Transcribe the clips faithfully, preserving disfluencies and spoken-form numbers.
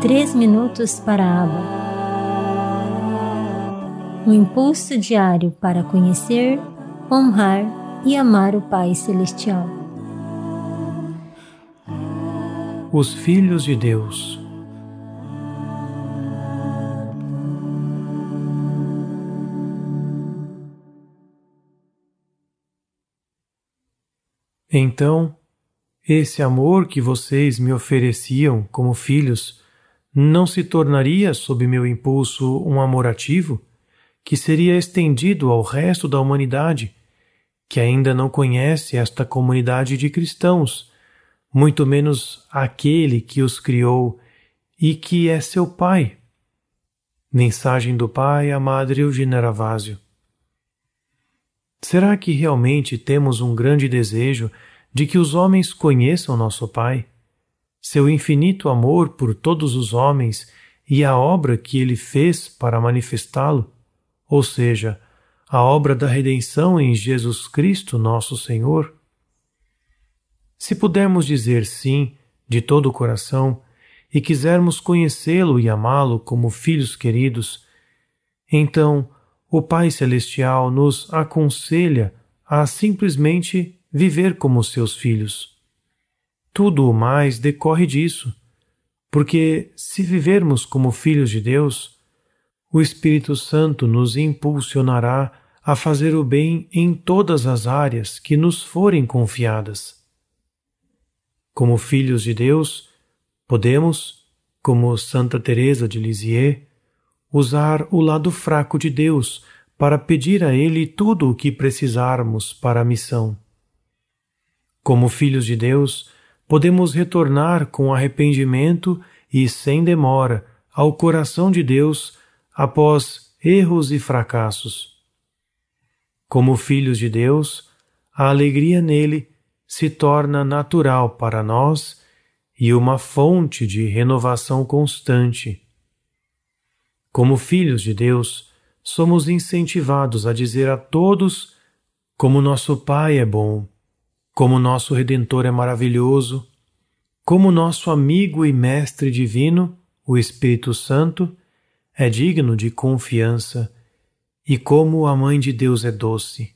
Três minutos para a aba. Um impulso diário para conhecer, honrar e amar o Pai Celestial. Os filhos de Deus. Então, esse amor que vocês me ofereciam como filhos não se tornaria, sob meu impulso, um amor ativo, que seria estendido ao resto da humanidade, que ainda não conhece esta comunidade de cristãos, muito menos aquele que os criou e que é seu Pai. Mensagem do Pai à Madre Eugênia Ravásio. Será que realmente temos um grande desejo de que os homens conheçam nosso Pai, seu infinito amor por todos os homens e a obra que Ele fez para manifestá-lo, ou seja, a obra da redenção em Jesus Cristo, nosso Senhor? Se pudermos dizer sim de todo o coração e quisermos conhecê-lo e amá-lo como filhos queridos, então o Pai Celestial nos aconselha a simplesmente viver como seus filhos. Tudo o mais decorre disso, porque se vivermos como filhos de Deus, o Espírito Santo nos impulsionará a fazer o bem em todas as áreas que nos forem confiadas. Como filhos de Deus, podemos, como Santa Teresa de Lisieux, usar o lado fraco de Deus para pedir a Ele tudo o que precisarmos para a missão. Como filhos de Deus, podemos retornar com arrependimento e sem demora ao coração de Deus após erros e fracassos. Como filhos de Deus, a alegria nele se torna natural para nós e uma fonte de renovação constante. Como filhos de Deus, somos incentivados a dizer a todos como nosso Pai é bom, como nosso Redentor é maravilhoso, como nosso amigo e mestre divino, o Espírito Santo, é digno de confiança e como a Mãe de Deus é doce.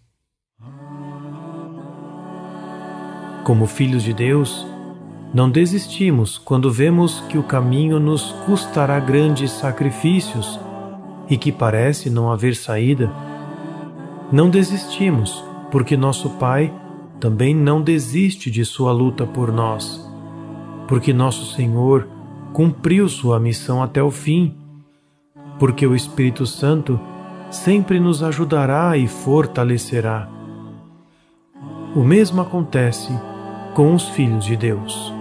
Como filhos de Deus, não desistimos quando vemos que o caminho nos custará grandes sacrifícios e que parece não haver saída. Não desistimos porque nosso Pai também não desiste de sua luta por nós, porque nosso Senhor cumpriu sua missão até o fim, porque o Espírito Santo sempre nos ajudará e fortalecerá. O mesmo acontece com os filhos de Deus.